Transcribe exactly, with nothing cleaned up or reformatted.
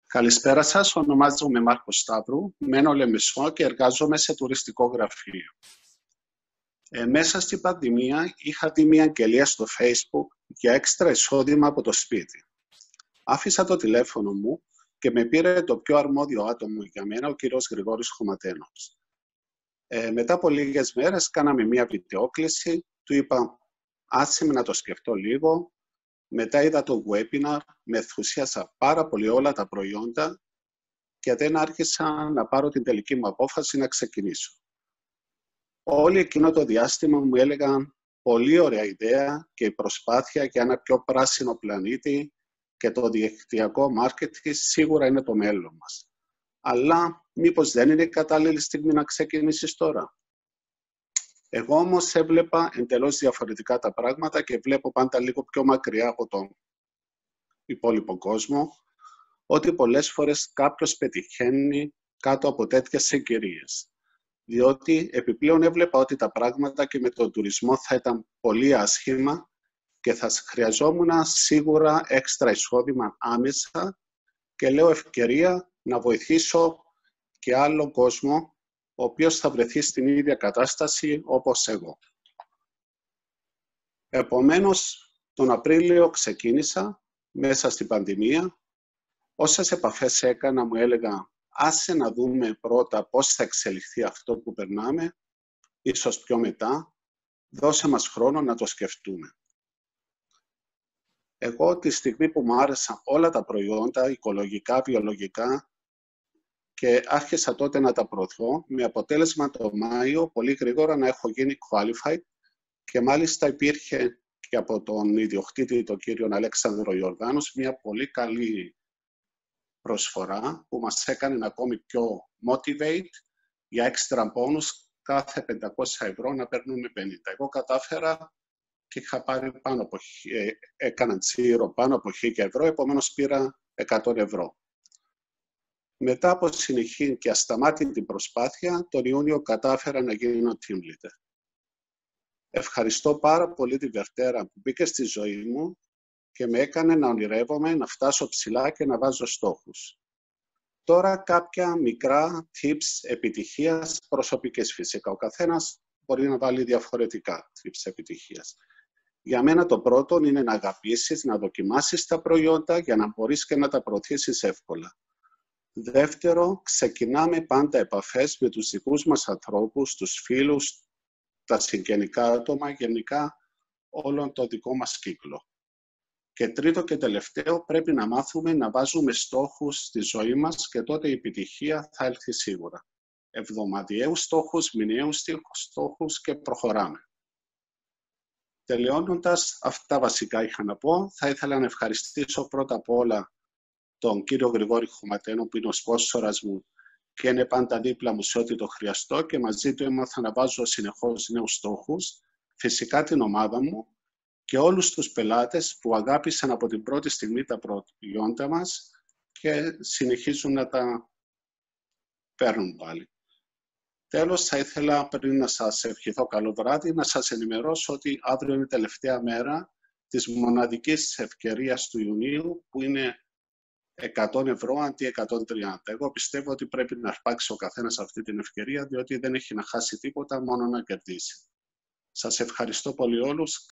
Καλησπέρα σας, ονομάζομαι Μάρκος Σταύρου, μένω Λεμεσό και εργάζομαι σε τουριστικό γραφείο. Ε, μέσα στην πανδημία είχα δει μια αγγελία στο Facebook για έξτρα εισόδημα από το σπίτι. Άφησα το τηλέφωνο μου και με πήρε το πιο αρμόδιο άτομο για μένα, ο κύριος Γρηγόρης Χωματένος. Ε, μετά από λίγες μέρες κάναμε μια βιντεόκληση, του είπα άσε με να το σκεφτώ λίγο. Μετά είδα το webinar, με ενθουσίασα πάρα πολύ όλα τα προϊόντα και δεν άρχισα να πάρω την τελική μου απόφαση να ξεκινήσω. Όλοι εκείνο το διάστημα μου έλεγαν πολύ ωραία ιδέα και η προσπάθεια για ένα πιο πράσινο πλανήτη και το διαδικτυακό μάρκετινγκ σίγουρα είναι το μέλλον μας. Αλλά μήπως δεν είναι η κατάλληλη στιγμή να ξεκινήσεις τώρα? Εγώ όμως έβλεπα εντελώς διαφορετικά τα πράγματα και βλέπω πάντα λίγο πιο μακριά από τον υπόλοιπο κόσμο, ότι πολλές φορές κάποιος πετυχαίνει κάτω από τέτοιες συγκυρίες. Διότι επιπλέον έβλεπα ότι τα πράγματα και με τον τουρισμό θα ήταν πολύ άσχημα και θα χρειαζόμουν σίγουρα έξτρα εισόδημα άμεσα και λέω ευκαιρία να βοηθήσω και άλλο κόσμο ο οποίος θα βρεθεί στην ίδια κατάσταση όπως εγώ. Επομένως, τον Απρίλιο ξεκίνησα μέσα στην πανδημία. Όσες επαφές έκανα μου έλεγα άσε να δούμε πρώτα πώς θα εξελιχθεί αυτό που περνάμε, ίσως πιο μετά, δώσε μας χρόνο να το σκεφτούμε. Εγώ τη στιγμή που μου άρεσαν όλα τα προϊόντα, οικολογικά, βιολογικά, και άρχισα τότε να τα προωθώ, με αποτέλεσμα το Μάιο πολύ γρήγορα να έχω γίνει qualified και μάλιστα υπήρχε και από τον ιδιοκτήτη, τον κύριο Αλέξανδρο Ιορδάνος, μια πολύ καλή προσφορά που μας έκανε ακόμη πιο motivate για έξτρα bonus κάθε πεντακόσια ευρώ να παίρνουμε πενήντα. Εγώ κατάφερα και είχα πάρει πάνω από, έκανα τσίρο πάνω από χίλια ευρώ, επομένως πήρα εκατό ευρώ. Μετά από συνεχή και ασταμάτητη προσπάθεια, τον Ιούνιο κατάφερα να γίνω team leader. Ευχαριστώ πάρα πολύ τη Βερτέρα που μπήκε στη ζωή μου και με έκανε να ονειρεύομαι, να φτάσω ψηλά και να βάζω στόχους. Τώρα κάποια μικρά tips επιτυχίας προσωπικές φυσικά. Ο καθένας μπορεί να βάλει διαφορετικά tips επιτυχίας. Για μένα το πρώτο είναι να αγαπήσεις, να δοκιμάσεις τα προϊόντα για να μπορείς και να τα προωθήσεις εύκολα. Δεύτερο, ξεκινάμε πάντα επαφές με τους δικούς μας ανθρώπους, τους φίλους, τα συγγενικά άτομα, γενικά όλον το δικό μας κύκλο. Και τρίτο και τελευταίο, πρέπει να μάθουμε να βάζουμε στόχους στη ζωή μας και τότε η επιτυχία θα έλθει σίγουρα. Εβδομαδιαίους στόχους, μηνιαίους στόχους και προχωράμε. Τελειώνοντας, αυτά βασικά είχα να πω. Θα ήθελα να ευχαριστήσω πρώτα απ' όλα τον κύριο Γρηγόρη Χωματένο που είναι ο σπόνσορας μου και είναι πάντα δίπλα μου σε ό,τι το χρειαστώ και μαζί του έμαθα να βάζω συνεχώς νέους στόχους, φυσικά την ομάδα μου και όλους τους πελάτες που αγάπησαν από την πρώτη στιγμή τα προϊόντα μας και συνεχίζουν να τα παίρνουν πάλι. Τέλος, θα ήθελα πριν να σας ευχηθώ καλό βράδυ, να σας ενημερώσω ότι αύριο είναι η τελευταία μέρα της μοναδικής ευκαιρίας του Ιουνίου που είναι εκατό ευρώ αντί εκατόν τριάντα. Εγώ πιστεύω ότι πρέπει να αρπάξει ο καθένας αυτή την ευκαιρία, διότι δεν έχει να χάσει τίποτα, μόνο να κερδίσει. Σας ευχαριστώ πολύ όλους.